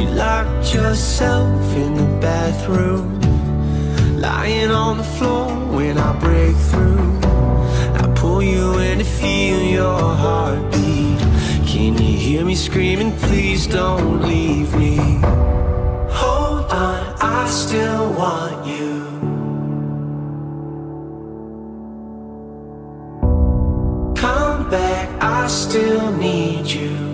You locked yourself in the bathroom, lying on the floor when I break through. I pull you in to feel your heartbeat. Can you hear me screaming, please don't leave me? Hold on, I still want you. Come back, I still need you.